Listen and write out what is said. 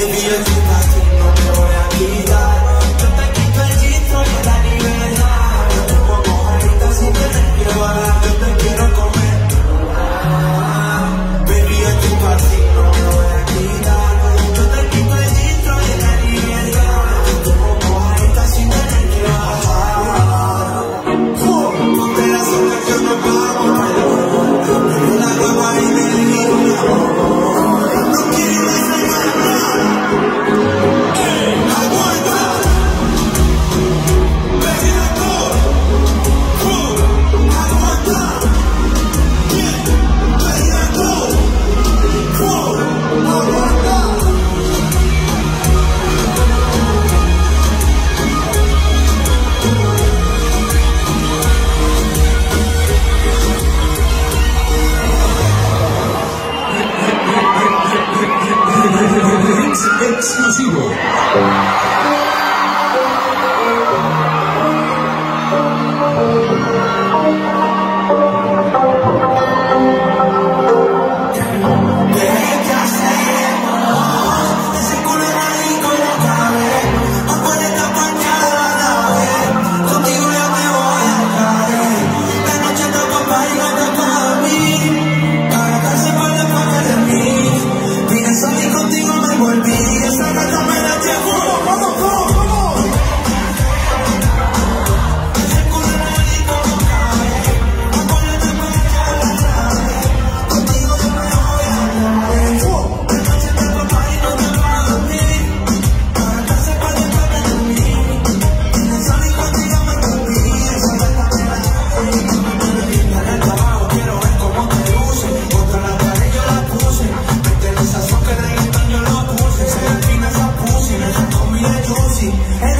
Baby, yo estoy pa' ti, no me voy a quitar. Yo te quito el chistro y la libertad. Yo te pongo ahorita sin tener que bajar. Yo te quiero comer. Baby, yo estoy pa' ti, no me voy a quitar. Yo te quito el chistro y la libertad. Yo te pongo ahorita sin tener que bajar. Ponte la soga que nos vamos. Pero la guapa y me dijo no quiero dejar nada. Aguanta. Baby, aguanta. Exclusivo. Sí.